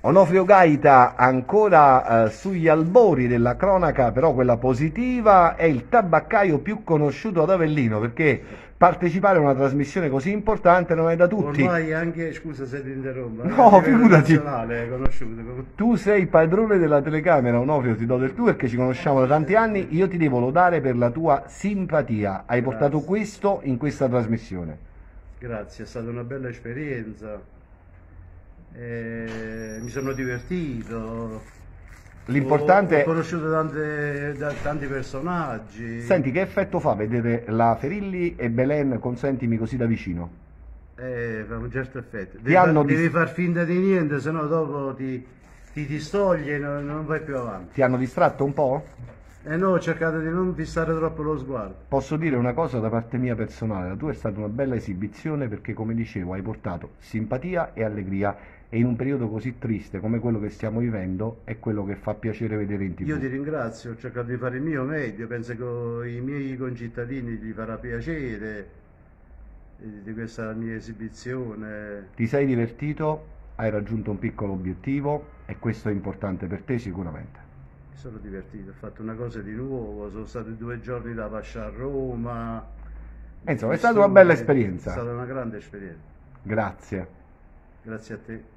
Onofrio Gaita ancora sugli albori della cronaca, però quella positiva, è il tabaccaio più conosciuto ad Avellino, perché partecipare a una trasmissione così importante non è da tutti. Ormai anche, scusa se ti interrompo, a No, livello figurati. nazionale è conosciuto come... Tu sei padrone della telecamera, Onofrio, ti do del tu perché ci conosciamo da tanti anni, io ti devo lodare per la tua simpatia, hai portato Grazie. questo in questa trasmissione. Grazie, è stata una bella esperienza, mi sono divertito, ho L'importante è... conosciuto tanti personaggi. Senti, che effetto fa vedere la Ferilli e Belen, consentimi così da vicino? Fa un certo effetto. Ti hanno Devi far finta di niente, sennò dopo ti distogli e non vai più avanti. Ti hanno distratto un po'? E no, ho cercato di non fissare troppo lo sguardo. Posso dire una cosa da parte mia personale, la tua è stata una bella esibizione perché come dicevo hai portato simpatia e allegria e in un periodo così triste come quello che stiamo vivendo è quello che fa piacere vedere in Io ti TV. ringrazio, ho cercato di fare il mio meglio, penso che i miei concittadini gli farà piacere di questa mia esibizione. Ti sei divertito, hai raggiunto un piccolo obiettivo e questo è importante per te sicuramente. Mi sono divertito, ho fatto una cosa di nuovo, sono stati 2 giorni da Pascia a Roma. Insomma, è stata una bella esperienza. È stata una grande esperienza. Grazie. Grazie a te.